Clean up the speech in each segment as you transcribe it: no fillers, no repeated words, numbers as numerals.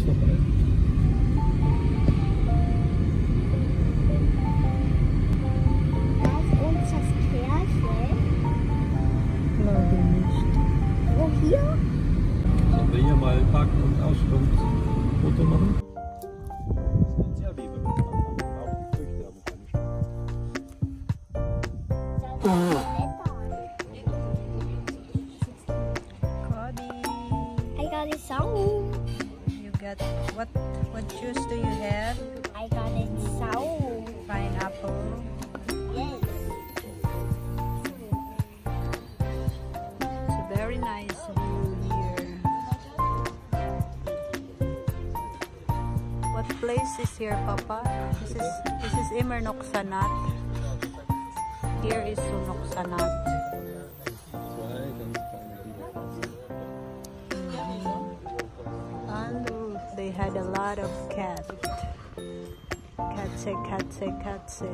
Glaube nicht. Wo hier? Sollen wir hier mal parken und Foto machen? Sehr liebe Miteinander. Auch die Früchte haben keine I got a sow. You got what juice do you have? I got a sow. Pineapple. Yes. It's a very nice view here. What place is here, Papa? This is Sannat. Here is Sannat. And they had a lot of cats. Katze.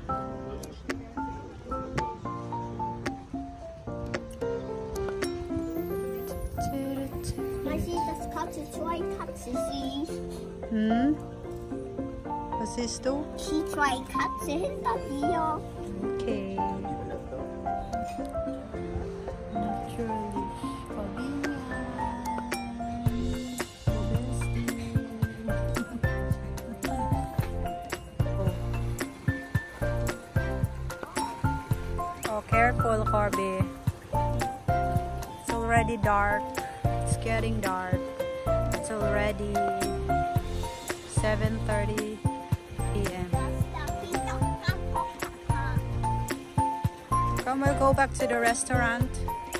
Man sieht, dass Katze zwei Katzen sieht. Was siehst du? Die zwei Katzen hinter dir. Okay. Natürlich. Oh, careful, Corby. It's already dark. It's getting dark. It's already 7:30 p.m. Come, we'll go back to the restaurant.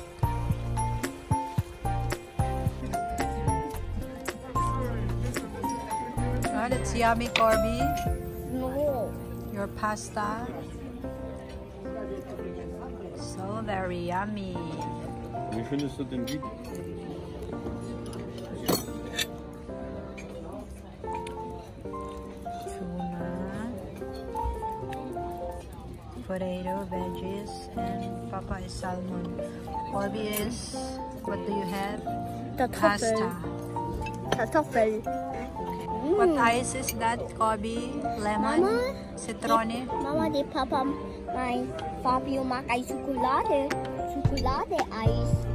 Oh, that's yummy, Corby. No. Your pasta. So very yummy. Wie findest du den Lied? Potato, veggies, and Papa is salmon. Corby is, what do you have? Pasta. Kartoffel. What ice is that, Corby? Lemon? Mama? Citrone? Mama, die Papa, mein Fabio mag ein Schokolade. Schokolade-Eis.